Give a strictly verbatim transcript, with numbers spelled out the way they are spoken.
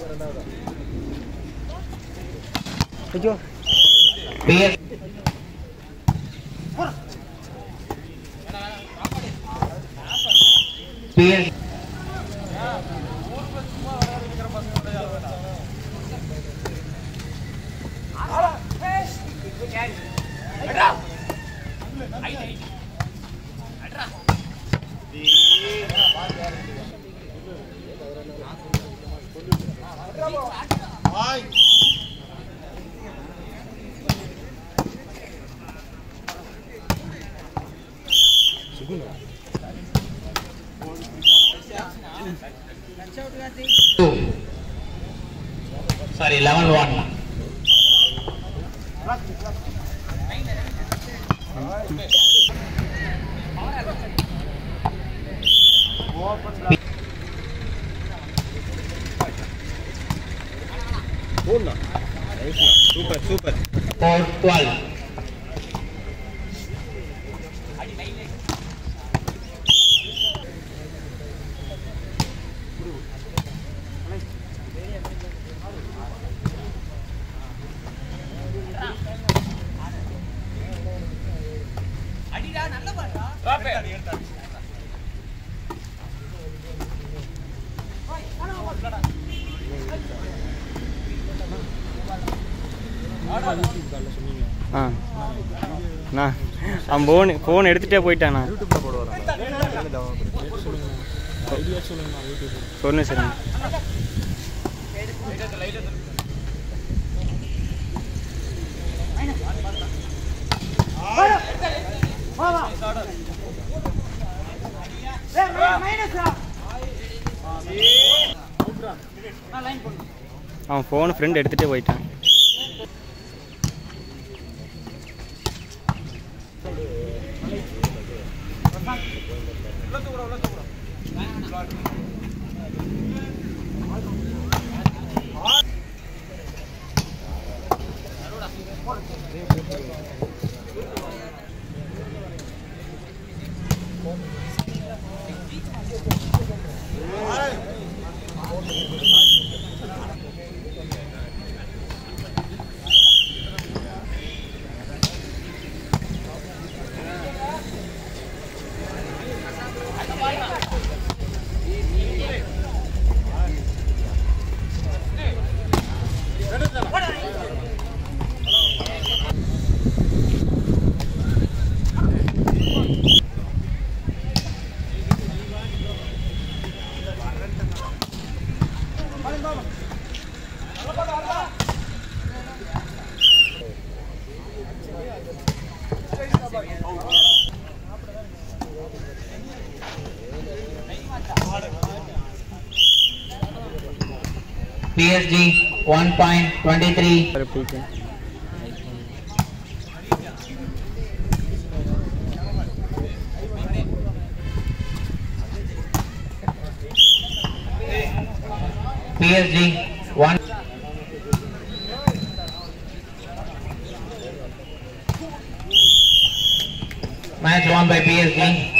ஐயோ BS BS sorry eleven one super super four twelve ஆ நான் அவன் ஃபோன் ஃபோன் எடுத்துகிட்டே போயிட்டாண்ணா சொல்லு சரி அவன் ஃபோன் ஃப்ரெண்ட் எடுத்துகிட்டே போயிட்டான் P S G one point two three P S G one match won by P S G.